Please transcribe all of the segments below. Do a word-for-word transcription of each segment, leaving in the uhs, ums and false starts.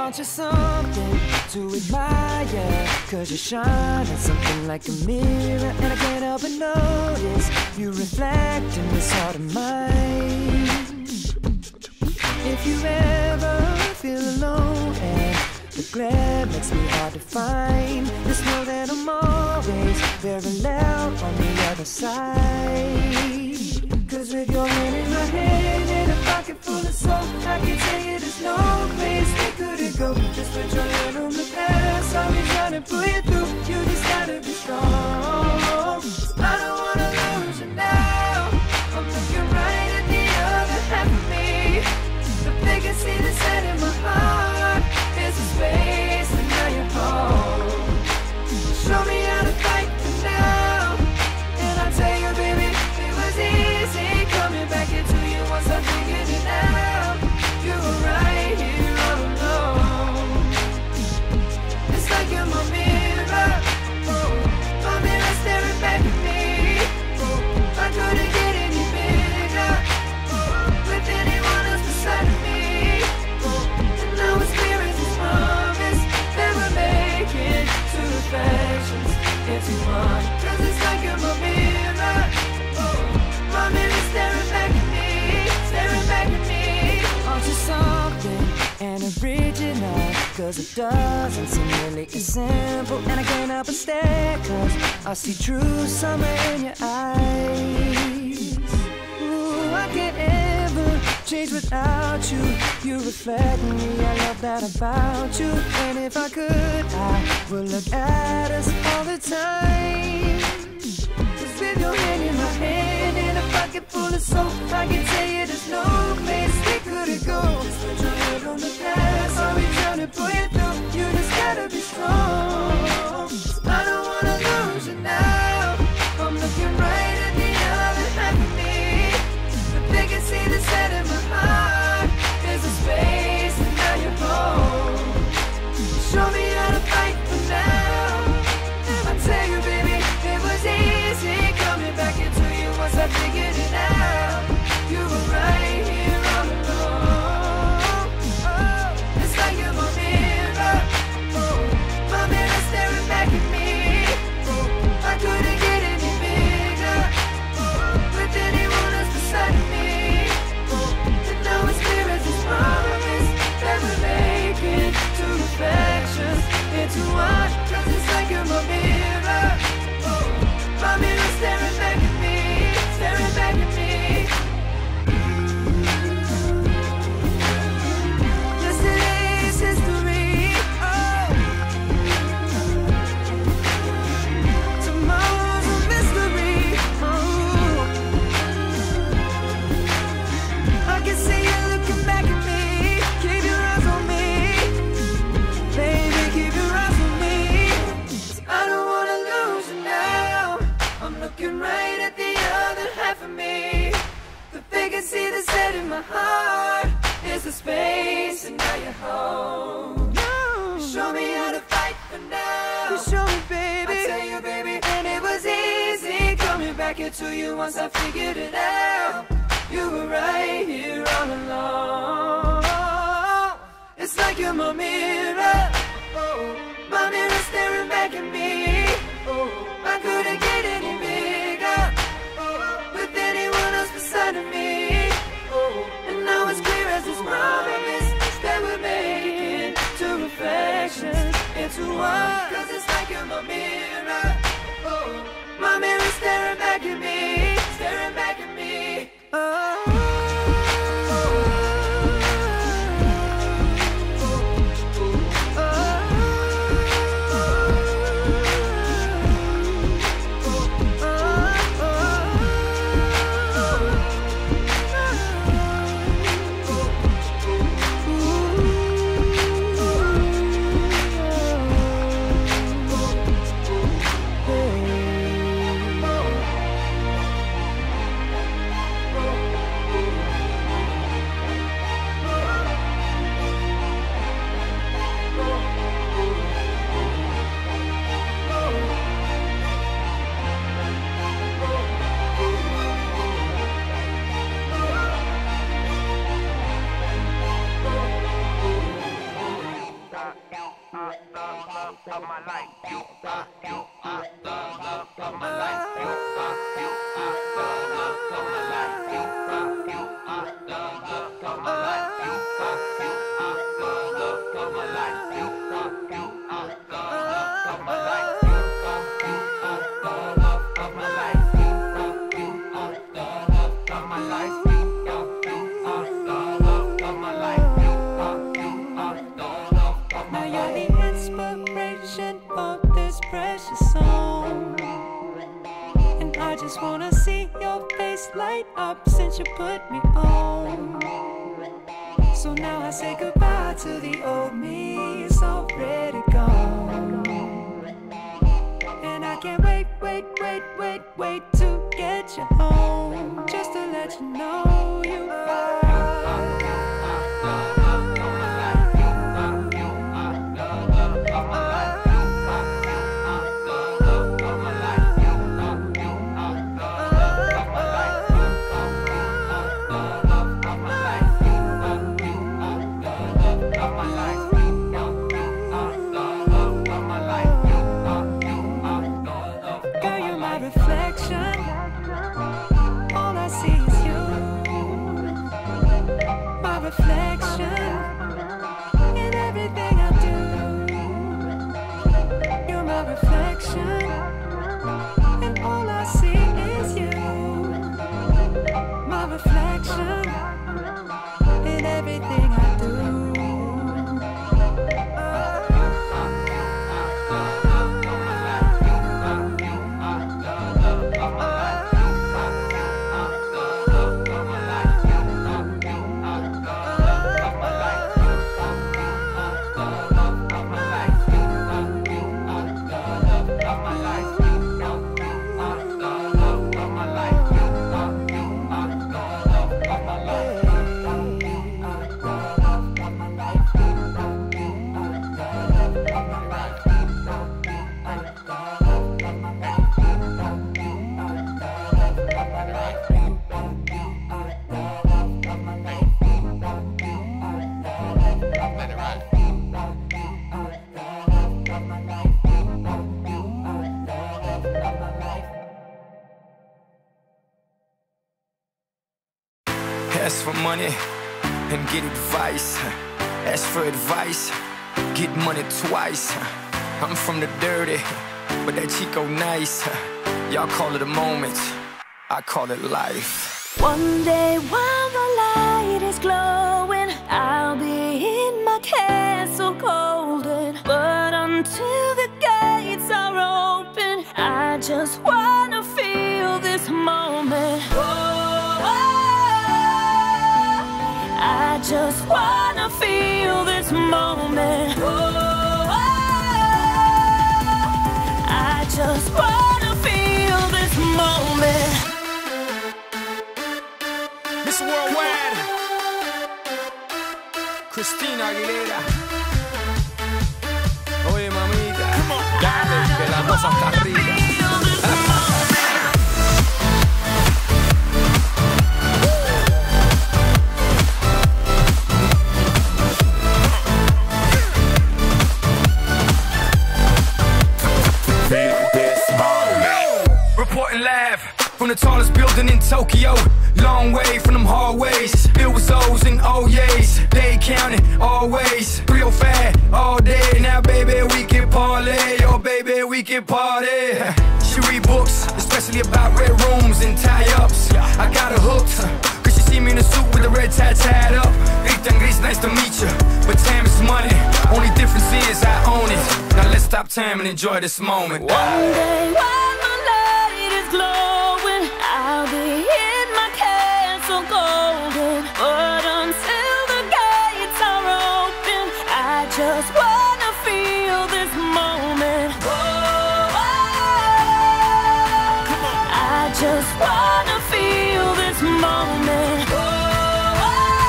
Aren't you something to admire? Cause you shine at something like a mirror, and I can't help but notice you reflect in this heart of mine. If you ever feel alone and the glare makes me hard to find, just know that I'm always very loud on the other side. Cause with your hand in my hand and a pocket full of soap, I can tell you there's no place we couldn't go. Just put your hand on the past, I'll be trying to pull you through. You just gotta be strong. I don't wanna lose you now. I'm looking right at the other half of me. The vacancy that's set in my heart is a space, and now you're home. Show me how to fight for now, and I'll tell you, baby, it was easy coming back into you once I figured it out. You were right here all alone. It's like you're my mirror, oh, my mirror staring back at me. Oh, I couldn't get any bigger, oh, with anyone else beside of me. Oh, and now it's clear as this promise that we're making two reflections into one. Cause it's like you're my mirror, oh, my mirror staring back at me, staring back at me. Aren't you something and original? Cause it doesn't seem really as simple, and I can't help but stare, cause I see true summer in your eyes. Ooh, I can't ever change without you. You reflect me, I love that about you. And if I could, I would look at us all the time. Cause with your hand in my hand and a pocket full of soap, I can tell you there's no place we couldn't go. Just put your head on the past, I'll be trying to pull you through. You just gotta be strong. I don't wanna lose you now. I'm looking right at the other half of me. The vacancy that's set in my heart is a space, and now you're home. Show me how to fight for now, and I tell you, baby, it was easy coming back into you once I figured it out. You were right here all along. Oh, it's like you're my mirror, oh, my mirror staring back at me. Oh, I couldn't get any bigger, oh, with anyone else beside of me. Oh, and now it's clear as this promise that we're making two reflections into one. Cause it's like you're my mirror, oh, my mirror staring back at me, staring back at me. Yesterday's history, oh, tomorrow's a mystery, oh. I can see you looking back at me. Keep your eyes on me, baby, keep your eyes on me. I don't wanna lose you now. I'm looking right at the other half of me. The vacancy that's set in my heart is the space, and now you're home. No. You show me how to fight for now. You show me, baby. I tell you, baby, and it was easy coming back into you once I figured it out. You were right here all along. It's like you're my mirror, oh, my mirror staring back at me. Oh, I couldn't get any bigger, oh, with anyone else beside of me. Oh, and now it's clear as this promise that we're making two reflections into one. Cause it's like you're my mirror, oh, my mirror staring back at me, staring back at me. Oh. of my life. You are, you are the love of my life. You are, you are the love of my life. You are, you are the love of my life. You are, you are the love of my life. You are, you are the love of my life. You are, you are the love of my life. You are, you are the love of my life. You are, you are the love of my life. Now you're the inspiration of this precious song, and I just wanna see your face light up since you put me on. So now I say goodbye to the old me, it's already gone. And I can't wait, wait, wait, wait, wait to get you home, just to let you know you are. All I see is you, my reflection in everything I do. You're my reflection, and all I see is you, my reflection in everything I do. Ask for money and get advice. Ask for advice, get money twice. I'm from the dirty, but that Chico nice. Y'all call it a moment, I call it life. One day while the light is glowing, I'll be in my castle golden. But until the gates are open, I just wanna feel this moment. Whoa, I just wanna feel this moment. Whoa, I just wanna feel this moment. Miss Worldwide, Christina Aguilera. Oye, mamita, dale, que la cosa está rica. Reporting live from the tallest building in Tokyo. Long way from them hallways, filled with O's and oh yeas. They counting always, three oh five all day. Now baby we can parlay, oh baby we can party. She read books, especially about red rooms and tie-ups. I got her hooked, cause she see me in a suit with a red tie tied up. Ethan Gris, nice to meet you, but time is money. Only difference is I own it. Now let's stop time and enjoy this moment. One day while the light is glowing, I'll be in my castle golden. But until the gates are open, I just wanna feel this moment. Whoa, I just wanna feel this moment. Whoa,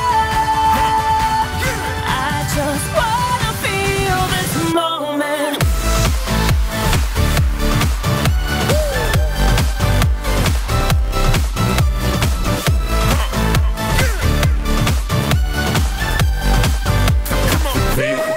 I just wanna feel this moment.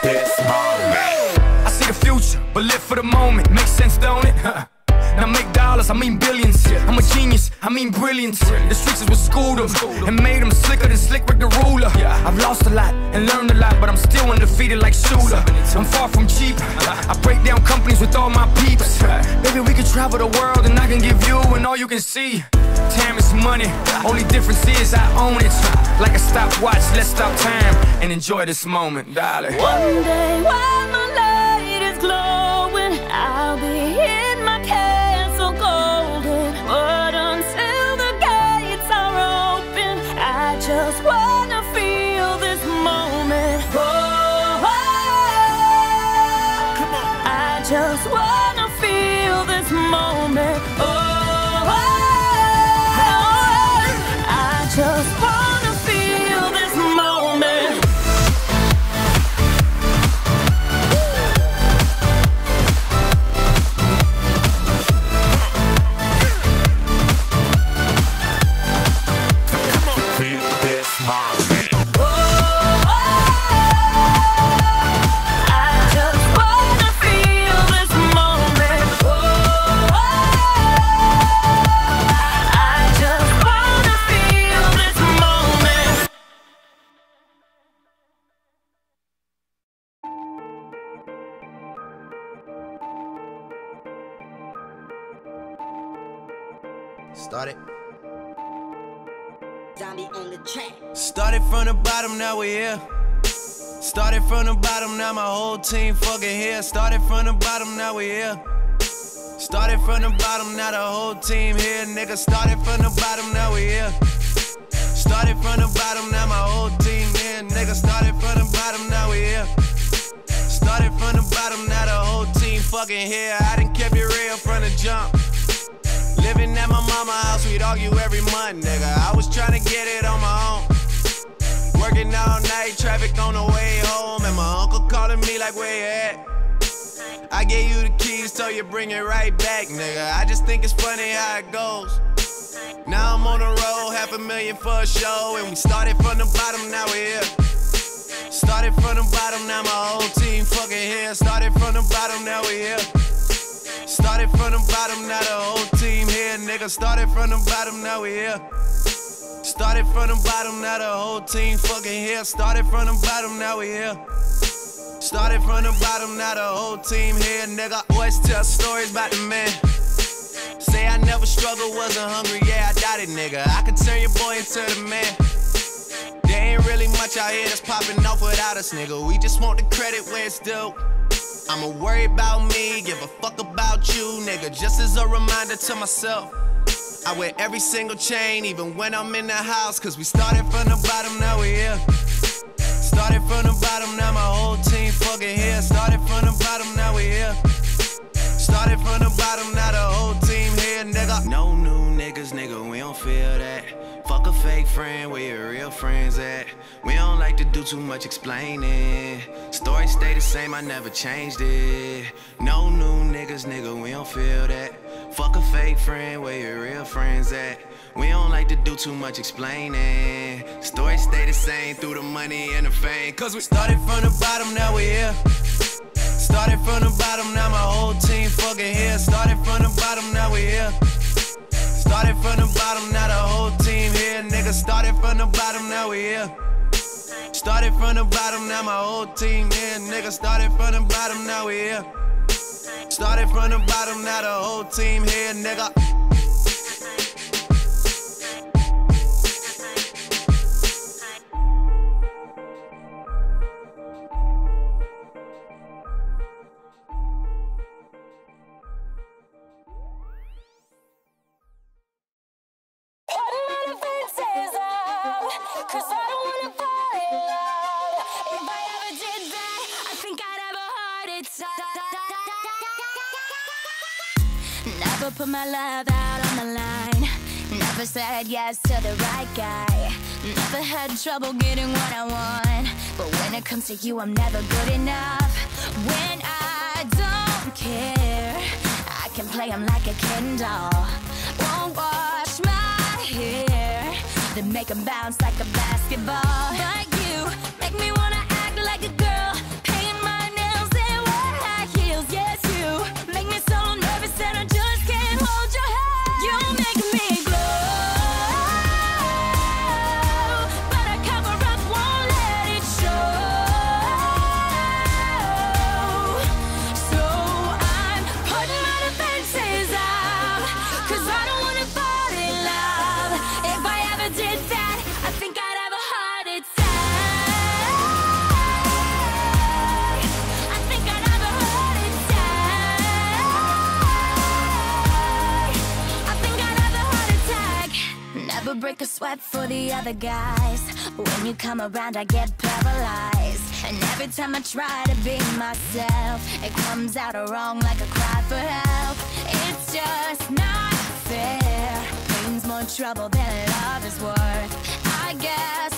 But live for the moment, makes sense, don't it? Now make dollars dollars, I mean billions. I'm a genius, I mean brilliance. The streets is what schooled them and made them slicker than Slick Rick the Ruler. I've lost a lot and learned a lot, but I'm still undefeated like Shooter. I'm far from cheap, I break down companies with all my peeps. Baby, we can travel the world and I can give you and all you can see. Time is money, only difference is I own it. Like a stopwatch, let's stop time and enjoy this moment, darling. One day while my light is glowing, I'll be in my castle golden. But until the gates are open, I just wanna feel this moment. Oh, I just wanna feel this moment. Oh, I just wanna feel this moment. Started. Zombie on the track. Started from the bottom, now we here. Started from the bottom, now my whole team fucking here. Started from the bottom, now we here. Started from the bottom, now the whole team here. Nigga, started from the bottom, now we here. Started from the bottom, now my whole team here. Nigga, started from the bottom, now we here. Started from the bottom, now the whole team fucking here. I done kept it real from the jump. Living at my mama's house, we'd argue every month, nigga. I was trying to get it on my own. Working all night, traffic on the way home, and my uncle calling me like, where you at? I gave you the keys, told you bring it right back, nigga. I just think it's funny how it goes. Now I'm on the road, half a million for a show, and we started from the bottom, now we're here. Started from the bottom, now my whole team fucking here. Started from the bottom, now we here. Started from the bottom, now the whole team here, nigga. Started from the bottom, now we here. Started from the bottom, now the whole team fucking here. Started from the bottom, now we here. Started from the bottom, now the whole team here, nigga. Always tell stories about the man. Say I never struggled, wasn't hungry, yeah, I doubt it, nigga. I could turn your boy into the man. There ain't really much out here that's popping off without us, nigga. We just want the credit where it's due. I'ma worry about me, give a fuck about you, nigga. Just as a reminder to myself, I wear every single chain, even when I'm in the house. Cause we started from the bottom, now we here. Started from the bottom, now my whole team fucking here. Started from the bottom, now we here. Started from the bottom, now the whole team here, nigga. No new niggas, nigga, we don't feel that. Fuck a fake friend, where your real friends at? We don't like to do too much explaining. Story stay the same, I never changed it. No new niggas, nigga, we don't feel that. Fuck a fake friend, where your real friends at? We don't like to do too much explaining. Story stay the same through the money and the fame. Cause we started from the bottom, now we here. Started from the bottom, now my whole team fucking here. Started from the bottom, now we here. Started from the bottom, now the whole team here, nigga. Started from the bottom, now we here. Started from the bottom, now my whole team here, nigga. Started from the bottom, now we here. Started from the bottom, now the whole team here, nigga. Cause I don't wanna fall in love. If I ever did that, I think I'd have a heart attack. Never put my love out on the line. Never said yes to the right guy. Never had trouble getting what I want. But when it comes to you, I'm never good enough. When I don't care, I can play him like a Ken doll. Won't wash my hair, then make them bounce like a basketball. Like you, make me wanna act like a girl, paint my nails and wear high heels. Yes, you make me so nervous that I just can't hold your but break a sweat for the other guys. When you come around, I get paralyzed. And every time I try to be myself, it comes out wrong like a cry for help. It's just not fair. Pain's more trouble than love is worth. I guess